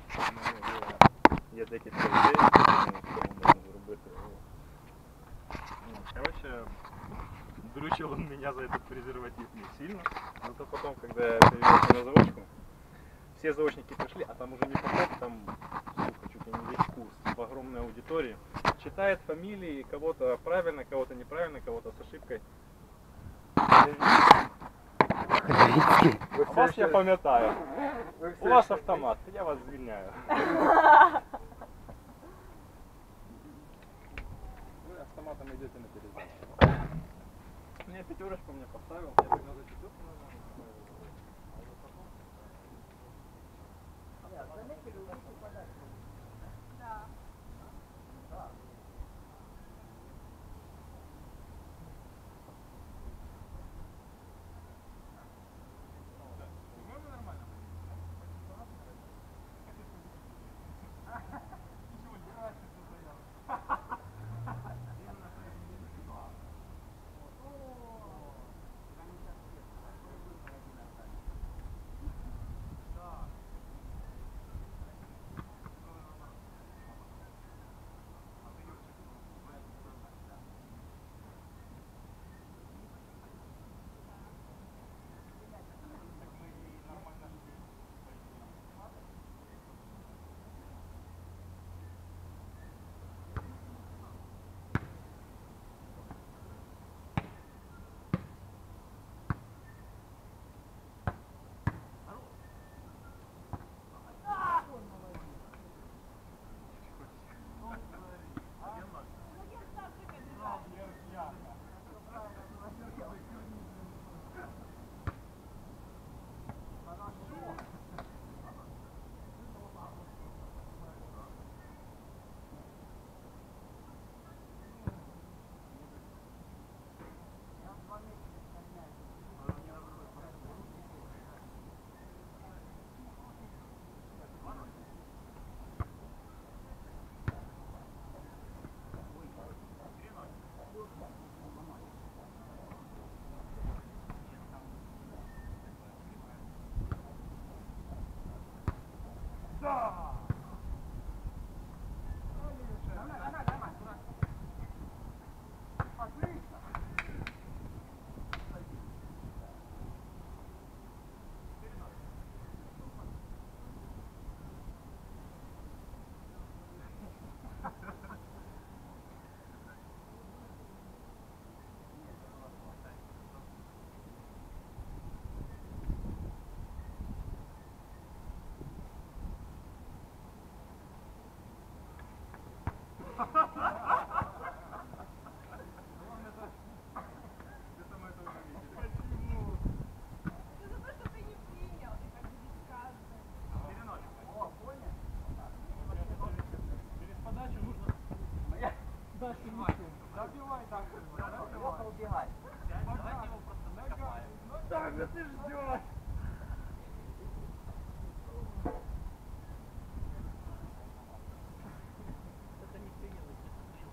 Є декілька ідей, що можна зробити. Короче, дрючил он меня за этот презерватив не сильно, но то потом, когда я перевелся на заочку, все заочники пришли, а там уже не поток, там, сука, чуть ли не весь курс в огромной аудитории, читает фамилии, кого-то правильно, кого-то неправильно, кого-то с ошибкой. Вас я пам'ятаю. У вас автомат, я вас звільняю. Вы автоматом идете на перезарядку. Мне пятерочку мне поставил, я тогда за пятерку забивай так. Леха, убегай. Давайте его просто закопаем. Так, да ты ждешь. Это не принялось.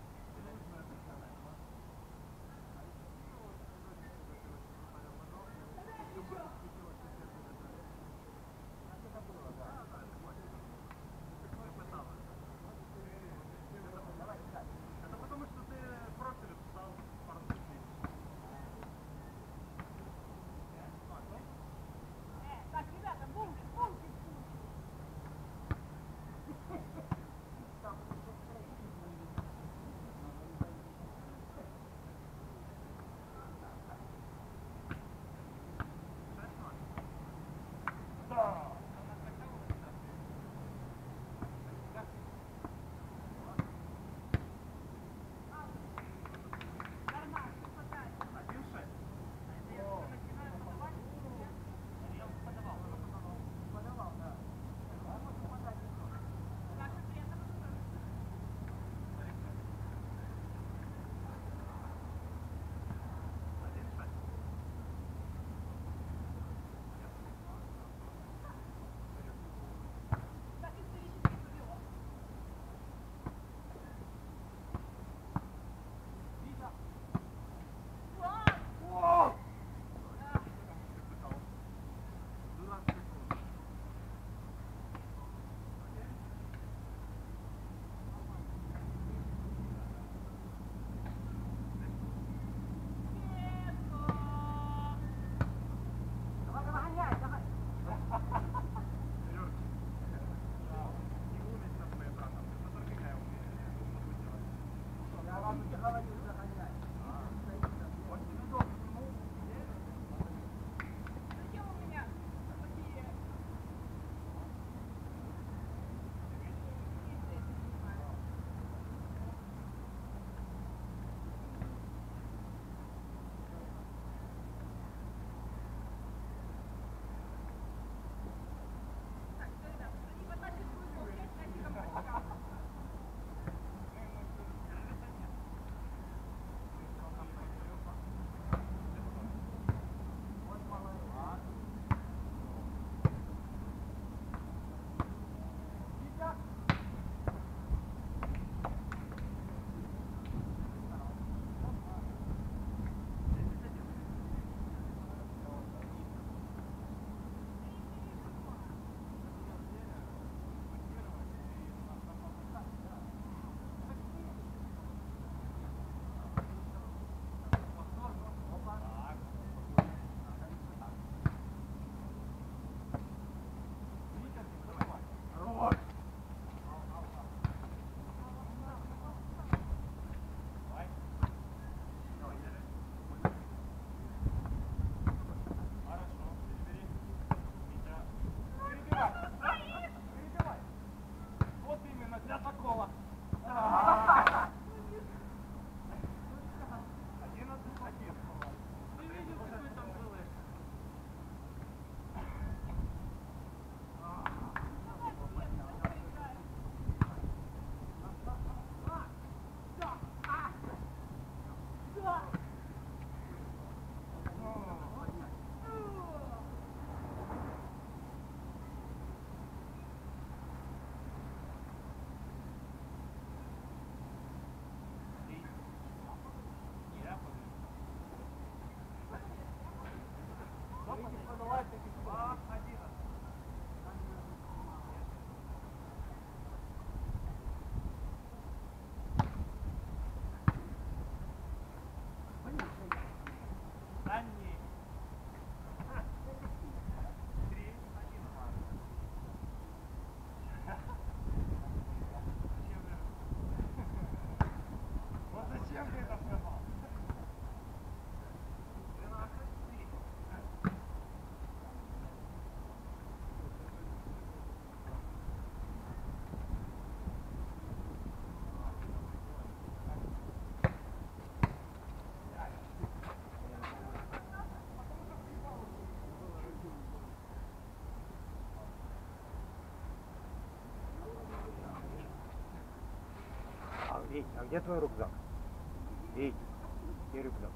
Вить, а где твой рюкзак? Вить, где рюкзак?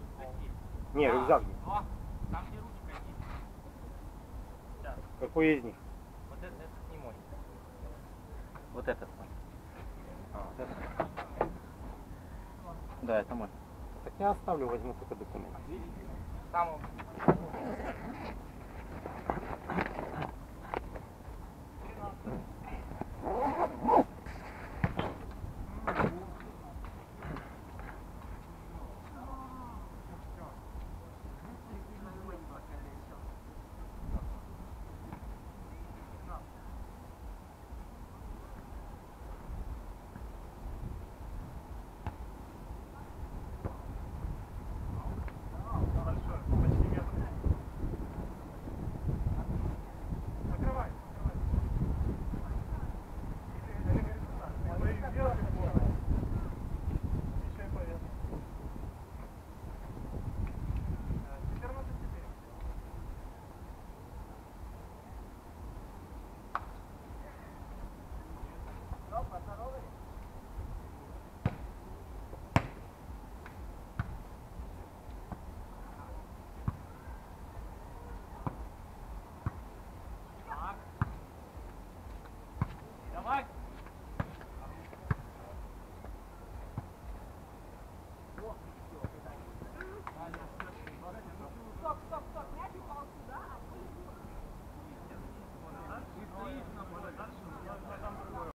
Не, рюкзак где? Там где ручка есть. Да. Какой из них? Вот этот не мой. Вот этот мой. А, вот это. Да, это мой. Так я оставлю, возьму только документы. Там он.